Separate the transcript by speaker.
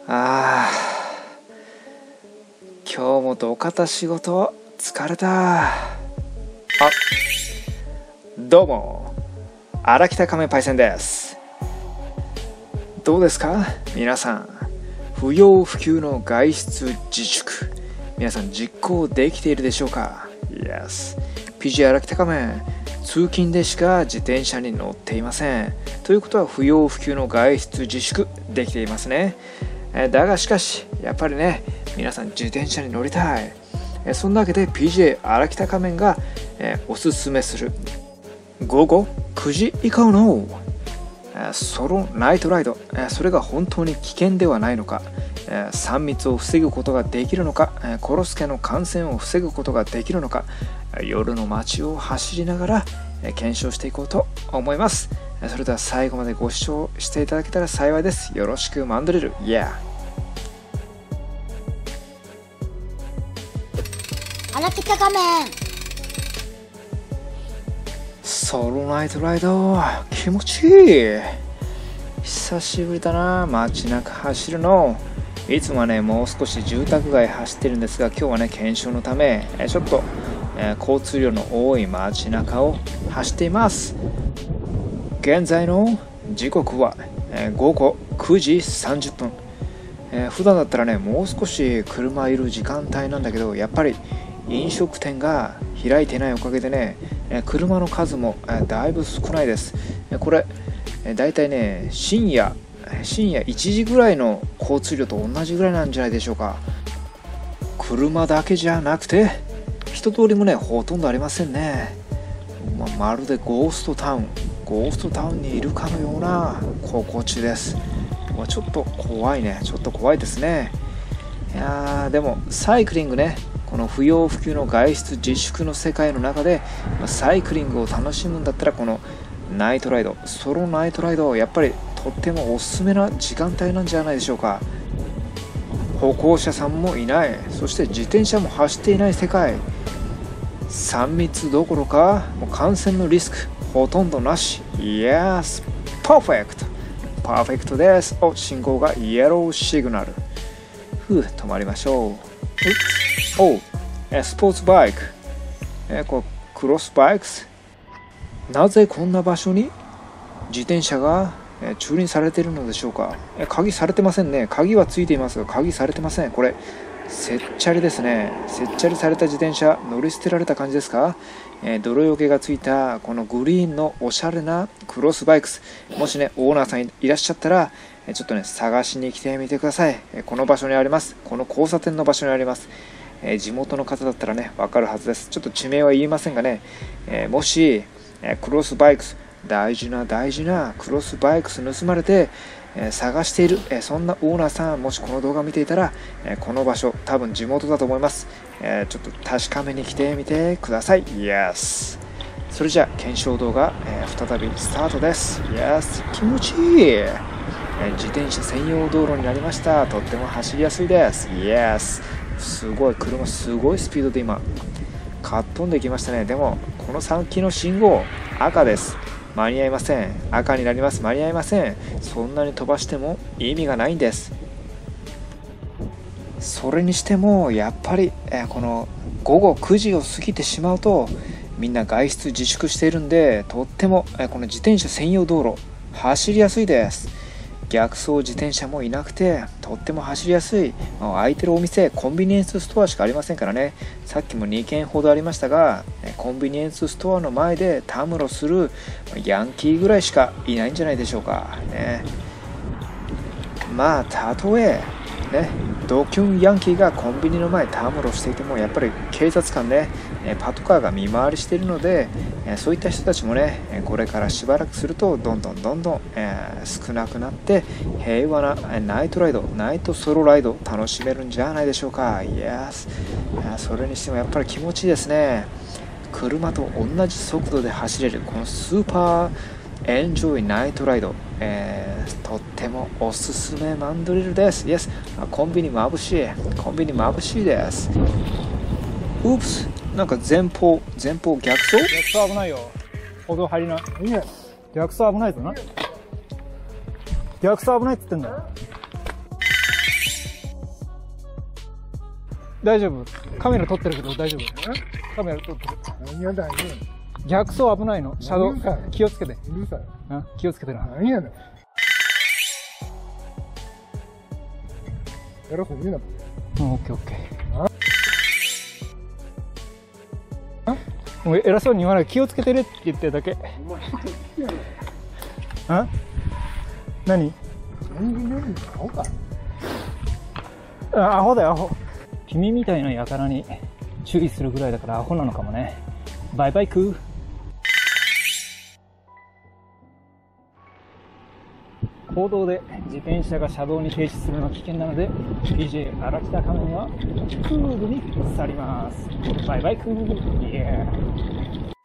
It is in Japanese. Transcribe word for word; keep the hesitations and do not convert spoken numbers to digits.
Speaker 1: あー、今日も土方仕事疲れた。あ、どうも荒北亀パイセンです。どうですか皆さん、不要不急の外出自粛、皆さん実行できているでしょうか？ Yes。 ピージー 荒北亀、通勤でしか自転車に乗っていません。ということは不要不急の外出自粛できていますね。だがしかしやっぱりね、皆さん自転車に乗りたい。そんなわけで ピージェー 荒北仮面がおすすめする午後くじ以降のソロナイトライド、それが本当に危険ではないのか、さん密を防ぐことができるのか、コロスケの感染を防ぐことができるのか、夜の街を走りながら検証していこうと思います。それでは最後までご視聴していただけたら幸いです。よろしくマンドリル。イエー。
Speaker 2: 荒北仮面
Speaker 1: ソロナイトライド気持ちいい。久しぶりだな、街中走るの。いつもはね、もう少し住宅街走ってるんですが、今日はね、検証のためちょっと、えー、交通量の多い街中を走っています。現在の時刻は、えー、午後くじさんじゅっぷん、えー、普段だったらね、もう少し車いる時間帯なんだけど、やっぱり飲食店が開いてないおかげでね、車の数もだいぶ少ないです。これだいたいね、深夜深夜いちじぐらいの交通量と同じぐらいなんじゃないでしょうか。車だけじゃなくて人通りもね、ほとんどありませんね。ま, まるでゴーストタウンゴーストタウンにいるかのような心地です。ちょっと怖いね、ちょっと怖いですね。いやー、でもサイクリングね、この不要不急の外出自粛の世界の中でサイクリングを楽しむんだったら、このナイトライド、ソロナイトライド、やっぱりとってもおすすめな時間帯なんじゃないでしょうか。歩行者さんもいない、そして自転車も走っていない世界、さん密どころかもう感染のリスクほとんどなし。イエス、パーフェクトパーフェクトです。お、信号がイエローシグナル。ふう、止まりましょう。お、スポーツバイク、えこうクロスバイクス。なぜこんな場所に自転車が駐輪されているのでしょうか。鍵されてませんね。鍵はついていますが鍵されてません。これせっちゃりですね。せっちゃりされた自転車、乗り捨てられた感じですか。え泥よけがついたこのグリーンのおしゃれなクロスバイクス、もしねオーナーさんいらっしゃったらちょっとね探しに来てみてください。この場所にあります。この交差点の場所にあります。えー、地元の方だったらね分かるはずです。ちょっと地名は言いませんがね、えー、もし、えー、クロスバイクス、大事な大事なクロスバイクス盗まれて、えー、探している、えー、そんなオーナーさん、もしこの動画を見ていたら、えー、この場所多分地元だと思います。えー、ちょっと確かめに来てみてください。 Yes。 それじゃあ検証動画、えー、再びスタートです。 Yes。 気持ちいい、えー、自転車専用道路になりました。とっても走りやすいです。 Yes。すごい、車すごいスピードで今かっ飛んできましたね。でもこの先の信号赤です。間に合いません。赤になります。間に合いません。そんなに飛ばしても意味がないんです。それにしてもやっぱり、えー、この午後くじを過ぎてしまうとみんな外出自粛しているんで、とっても、えー、この自転車専用道路走りやすいです。逆走自転車もいなくてとっても走りやすい。空いてるお店、コンビニエンスストアしかありませんからね。さっきもにけんほどありましたが、コンビニエンスストアの前でたむろするヤンキーぐらいしかいないんじゃないでしょうかね。まあたとえね、ドキュンヤンキーがコンビニの前たむろしていても、やっぱり警察官ね、パトカーが見回りしているので、そういった人たちもね、これからしばらくするとどんどんどんどん少なくなって平和なナイトライド、ナイトソロライド楽しめるんじゃないでしょうか。イエス。それにしてもやっぱり気持ちいいですね。車と同じ速度で走れるこのスーパーエンジョイナイトライド、えー、とってもおすすめマンドリルです。イエス。コンビニ眩しい、コンビニ眩しいです。ウープス、なんか前方前方逆走
Speaker 3: 逆走危ないよ。歩道入りない。いいね。逆走危ないぞな。逆走危ないって言ってんだよ。 大丈夫。カメラ撮ってるけど大丈夫。カメラ撮ってる。
Speaker 1: 何やだよ。
Speaker 3: 逆走危ないの。車道
Speaker 1: 何や
Speaker 3: 気をつけて。
Speaker 1: うるさい。
Speaker 3: うん気をつけてな。
Speaker 1: 何やねん。やらせ見な。
Speaker 3: うんオッケーオッケー。もう偉そうに言わない。気をつけてねって言ってるだけ。あ？何？
Speaker 1: 人間よりアホか。
Speaker 3: あ、アホだよアホ。君みたいな輩に注意するぐらいだからアホなのかもね。バイバイクー。公道で自転車が車道に停止するのは危険なので ディージェー 荒北仮面はクールに去ります。バイバイクー。イエー。